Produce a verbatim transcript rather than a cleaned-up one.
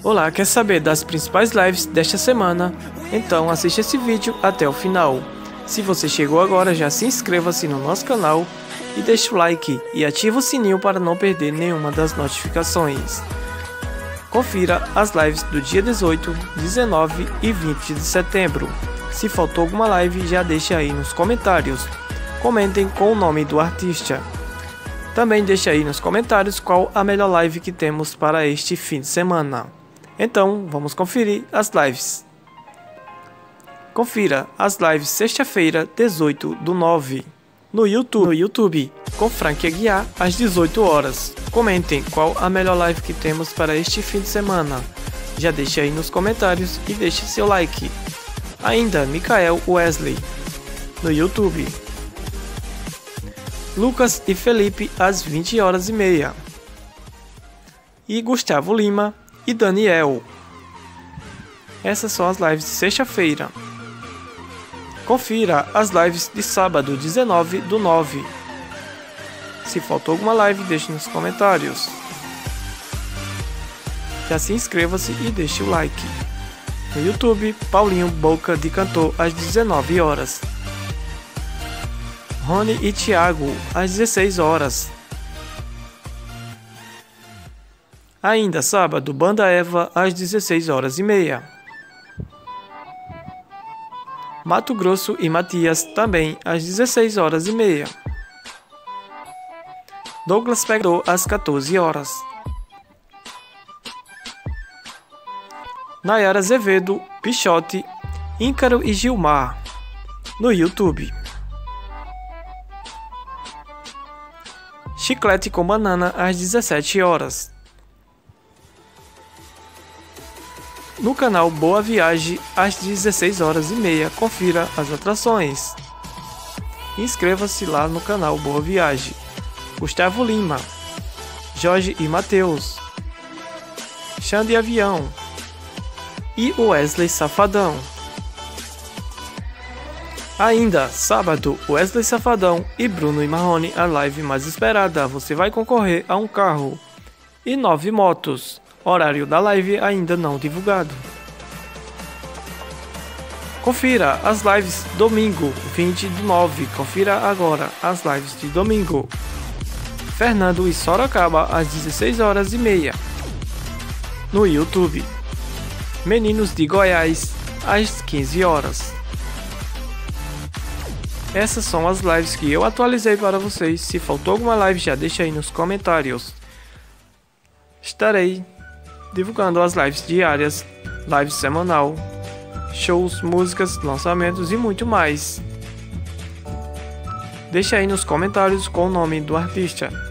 Olá, quer saber das principais lives desta semana? Então assiste esse vídeo até o final. Se você chegou agora, já se inscreva-se no nosso canal e deixe o like e ative o sininho para não perder nenhuma das notificações. Confira as lives do dia dezoito, dezenove e vinte de setembro. Se faltou alguma live, já deixe aí nos comentários. Comentem com o nome do artista. Também deixe aí nos comentários qual a melhor live que temos para este fim de semana. Então, vamos conferir as lives. Confira as lives sexta-feira, dezoito do nove, no YouTube, no YouTube, com Frank Aguiar, às dezoito horas. Comentem qual a melhor live que temos para este fim de semana. Já deixe aí nos comentários e deixe seu like. Ainda, Michael Wesley, no YouTube. Lucas e Felipe, às vinte horas e meia. E Gustavo Lima e Daniel. Essas são as lives de sexta-feira. Confira as lives de sábado, dezenove do nove. Se faltou alguma live, deixe nos comentários. Já se inscreva-se e deixe o like. No YouTube, Paulinho Boca de Cantor, às dezenove horas. Rony e Thiago, às dezesseis horas. Ainda sábado, Banda Eva, às dezesseis horas e meia. Mato Grosso e Matias, também às dezesseis horas e meia. Douglas Pegador, às quatorze horas. Nayara Azevedo, Pichote, Ícaro e Gilmar, no YouTube. Chiclete com Banana, às dezessete horas. No canal Boa Viagem, às dezesseis horas e meia, confira as atrações. Inscreva-se lá no canal Boa Viagem. Gustavo Lima, Jorge e Matheus, Xande Avião e Wesley Safadão. Ainda, sábado, Wesley Safadão e Bruno e Marrone, a live mais esperada. Você vai concorrer a um carro e nove motos. Horário da live ainda não divulgado. Confira as lives domingo, vinte do nove. Confira agora as lives de domingo. Fernando e Sorocaba, às dezesseis horas e meia. No YouTube. Meninos de Goiás, às quinze horas. Essas são as lives que eu atualizei para vocês. Se faltou alguma live, já deixa aí nos comentários. Estarei divulgando as lives diárias, lives semanal, shows, músicas, lançamentos e muito mais. Deixa aí nos comentários com o nome do artista.